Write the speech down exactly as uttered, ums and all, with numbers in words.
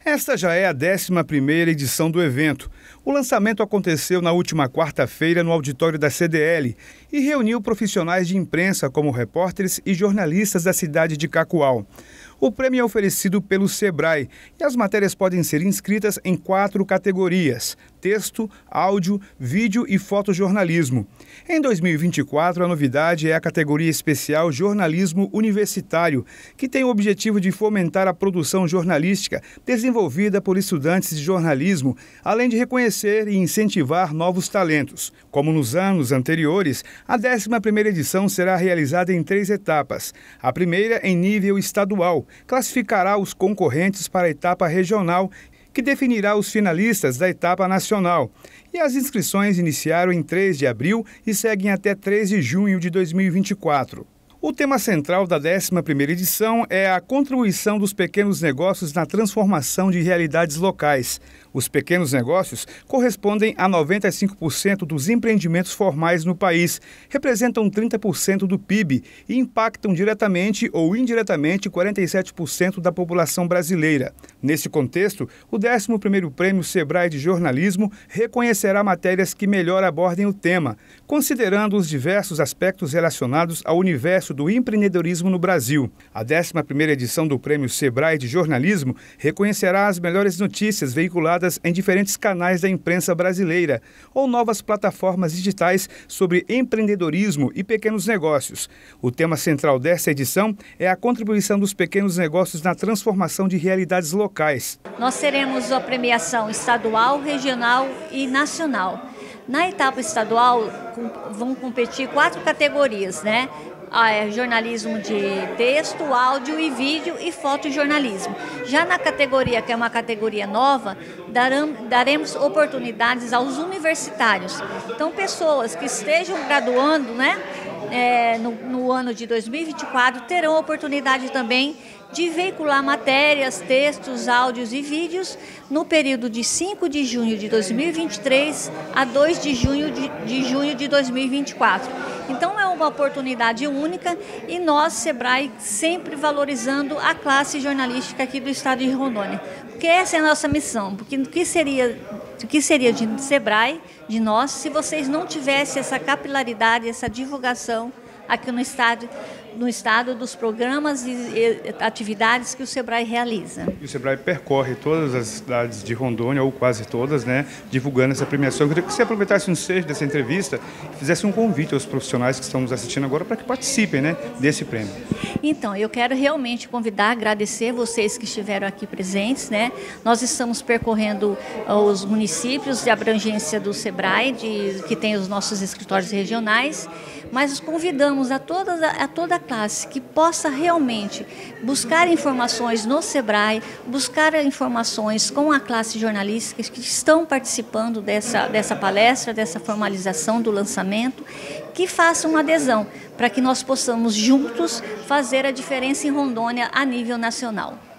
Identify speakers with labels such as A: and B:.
A: Esta já é a décima primeira edição do evento. O lançamento aconteceu na última quarta-feira no auditório da C D L e reuniu profissionais de imprensa como repórteres e jornalistas da cidade de Cacoal. O prêmio é oferecido pelo Sebrae e as matérias podem ser inscritas em quatro categorias: texto, áudio, vídeo e fotojornalismo. Em dois mil e vinte e quatro, a novidade é a categoria especial Jornalismo Universitário, que tem o objetivo de fomentar a produção jornalística desenvolvida por estudantes de jornalismo, além de reconhecer e incentivar novos talentos. Como nos anos anteriores, a décima primeira edição será realizada em três etapas. A primeira em nível estadual, classificará os concorrentes para a etapa regional, que definirá os finalistas da etapa nacional. E as inscrições iniciaram em três de abril e seguem até três de junho de dois mil e vinte e quatro. O tema central da décima primeira edição é a contribuição dos pequenos negócios na transformação de realidades locais. Os pequenos negócios correspondem a noventa e cinco por cento dos empreendimentos formais no país, representam trinta por cento do P I B e impactam diretamente ou indiretamente quarenta e sete por cento da população brasileira. Nesse contexto, o décimo primeiro Prêmio Sebrae de Jornalismo reconhecerá matérias que melhor abordem o tema, considerando os diversos aspectos relacionados ao universo do empreendedorismo no Brasil. A décima primeira edição do Prêmio Sebrae de Jornalismo reconhecerá as melhores notícias veiculadas em diferentes canais da imprensa brasileira ou novas plataformas digitais sobre empreendedorismo e pequenos negócios. O tema central dessa edição é a contribuição dos pequenos negócios na transformação de realidades locais.
B: Nós teremos a premiação estadual, regional e nacional. Na etapa estadual vão competir quatro categorias, né? Ah, é jornalismo de texto, áudio e vídeo e fotojornalismo. Já na categoria, que é uma categoria nova, daram, daremos oportunidades aos universitários. Então, pessoas que estejam graduando, né, é, no, no ano de dois mil e vinte e quatro, terão oportunidade também de veicular matérias, textos, áudios e vídeos no período de cinco de junho de dois mil e vinte e três a dois de junho de, de junho de dois mil e vinte e quatro. Então é uma oportunidade única e nós, Sebrae, sempre valorizando a classe jornalística aqui do estado de Rondônia. Porque essa é a nossa missão, porque o que seria, o que seria de Sebrae, de nós, se vocês não tivessem essa capilaridade, essa divulgação aqui no estado, no estado dos programas e, e atividades que o Sebrae realiza.
A: E o Sebrae percorre todas as cidades de Rondônia, ou quase todas, né, divulgando essa premiação. Eu queria que você aproveitasse um ensejo dessa entrevista e fizesse um convite aos profissionais que estão nos assistindo agora para que participem, né, desse prêmio.
B: Então, eu quero realmente convidar, agradecer vocês que estiveram aqui presentes, né? Nós estamos percorrendo os municípios de abrangência do Sebrae, de, que tem os nossos escritórios regionais, mas os convidamos a toda, a toda a classe que possa realmente buscar informações no Sebrae, buscar informações com a classe jornalística que estão participando dessa, dessa palestra, dessa formalização do lançamento, que façam uma adesão para que nós possamos juntos fazer a diferença em Rondônia a nível nacional.